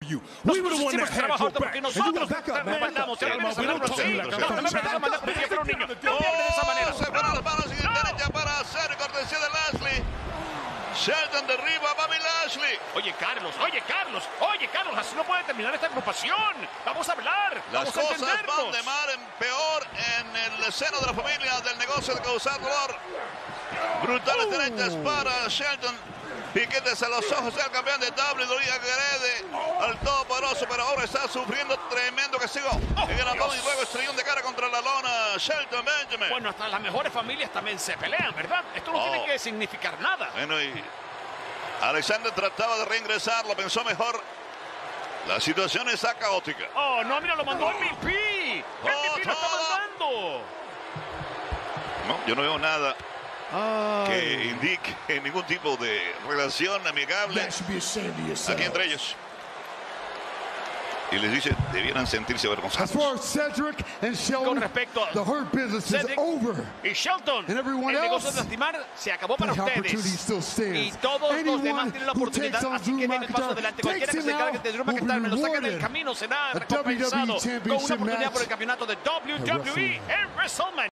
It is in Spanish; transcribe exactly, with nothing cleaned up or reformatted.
you. We were the one that had your back. Porque nosotros te respaldamos. No me hables de esa manera. Se para las manos y derecha para hacer cortesía de Lashley. Shelton derriba a Bobby Lashley. Oye, Carlos, oye, Carlos, oye, Carlos, así no puede terminar esta agrupación. Vamos a hablar, Las vamos a cosas entendernos. van de mal en peor en el seno de la familia del negocio de causar dolor. Brutales Uh. derechas para Shelton. Piquetes a los ojos del campeón de W W E, agrede al todopoderoso, pero ahora está sufriendo tremendo castigo. Oh, en el abdomen Dios. y luego estrellón de cara contra la lona. Shelton Benjamin. Bueno, hasta las mejores familias también se pelean, ¿verdad? Esto no Oh. tiene que significar nada. Bueno, y Alexander trataba de reingresar, lo pensó mejor. La situación está caótica. Oh, no, mira, lo mandó M V P. M V P lo está mandando. No, yo no veo nada Ay. que indique ningún tipo de relación amigable That should be ashamed of yourself. aquí entre ellos. Y les dice, debieran sentirse As avergonzados. far as Cedric and Con Shelton, respecto a the Hurt business Cedric is over. y Shelton, And everyone el negocio else, de lastimar se acabó para The opportunity ustedes. still stands. Y todos los Anyone demás tienen la who oportunidad, takes on así que Drew den el paso McIntyre, adelante. Cualquiera que takes se him encargue out, de Drew will McIntyre, me lo be saquen del rewarded. camino, será A W W E recompensado con una Championship oportunidad match por el campeonato de W W E en WrestleMania.